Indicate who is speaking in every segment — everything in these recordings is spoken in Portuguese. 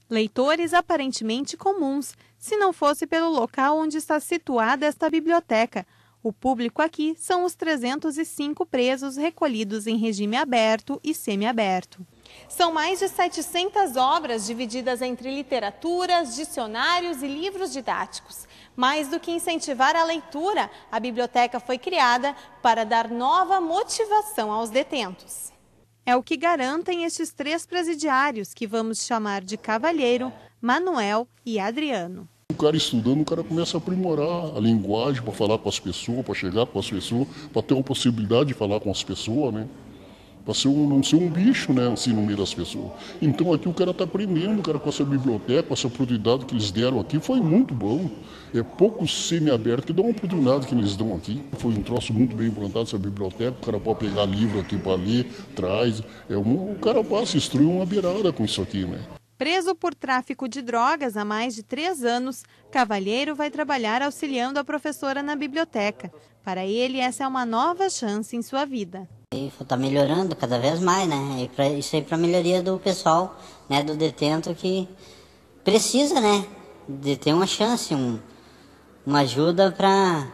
Speaker 1: Leitores aparentemente comuns, se não fosse pelo local onde está situada esta biblioteca. O público aqui são os 305 presos recolhidos em regime aberto e semiaberto. São mais de 700 obras divididas entre literaturas, dicionários e livros didáticos. Mais do que incentivar a leitura, a biblioteca foi criada para dar nova motivação aos detentos. É o que garantem estes 3 presidiários, que vamos chamar de Cavalheiro, Manuel e Adriano.
Speaker 2: O cara estudando, o cara começa a aprimorar a linguagem para falar com as pessoas, para chegar com as pessoas, para ter uma possibilidade de falar com as pessoas, né? Para não ser um bicho, né, assim, no meio das pessoas. Então aqui o cara está aprendendo, o cara com essa biblioteca, com essa oportunidade que eles deram aqui, foi muito bom. É poucos semi-abertos que dão uma oportunidade que eles dão aqui. Foi um troço muito bem implantado essa biblioteca, o cara pode pegar livro aqui para ler, traz. O cara passa, instruir uma beirada com isso aqui, né?
Speaker 1: Preso por tráfico de drogas há mais de 3 anos, Cavalheiro vai trabalhar auxiliando a professora na biblioteca. Para ele, essa é uma nova chance em sua vida.
Speaker 3: Está melhorando cada vez mais, né? Isso aí para a melhoria do pessoal, né, do detento que precisa, né, de ter uma chance, uma ajuda para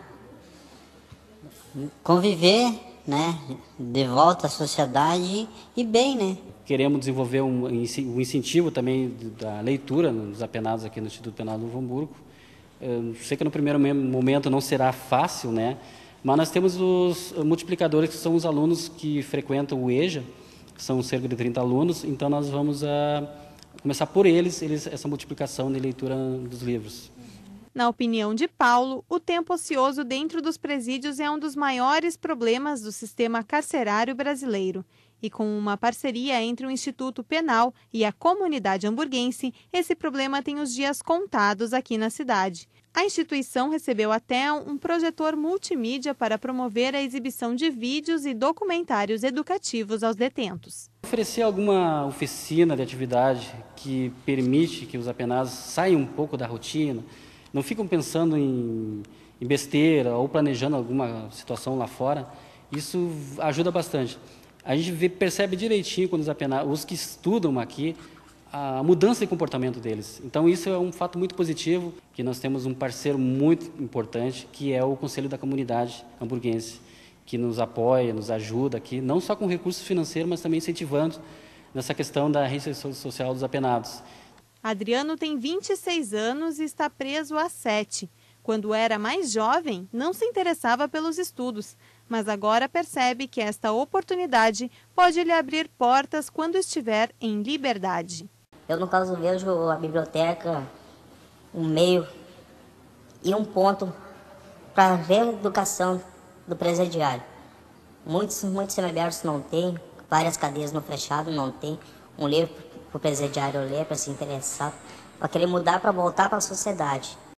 Speaker 3: conviver, né, de volta à sociedade e bem, né?
Speaker 4: Queremos desenvolver um incentivo também da leitura dos apenados aqui no Instituto Penal do Novo Hamburgo. Eu sei que no primeiro momento não será fácil, né? Mas nós temos os multiplicadores, que são os alunos que frequentam o EJA, que são cerca de 30 alunos, então nós vamos começar por eles essa multiplicação de leitura dos livros.
Speaker 1: Na opinião de Paulo, o tempo ocioso dentro dos presídios é um dos maiores problemas do sistema carcerário brasileiro. E com uma parceria entre o Instituto Penal e a comunidade hamburguense, esse problema tem os dias contados aqui na cidade. A instituição recebeu até um projetor multimídia para promover a exibição de vídeos e documentários educativos aos detentos.
Speaker 4: Oferecer alguma oficina de atividade que permite que os apenados saiam um pouco da rotina, não ficam pensando em besteira ou planejando alguma situação lá fora, isso ajuda bastante. A gente percebe direitinho quando os que estudam aqui, a mudança de comportamento deles. Então isso é um fato muito positivo, que nós temos um parceiro muito importante, que é o Conselho da Comunidade Hamburguense, que nos apoia, nos ajuda aqui, não só com recursos financeiros, mas também incentivando nessa questão da reinserção social dos apenados.
Speaker 1: Adriano tem 26 anos e está preso há 7. Quando era mais jovem, não se interessava pelos estudos, mas agora percebe que esta oportunidade pode lhe abrir portas quando estiver em liberdade.
Speaker 3: Eu, no caso, vejo a biblioteca um meio e um ponto para ver a educação do presidiário. Muitos semiabertos não têm, várias cadeias no fechado não tem, um livro para o presidiário ler, para se interessar, para querer mudar, para voltar para a sociedade.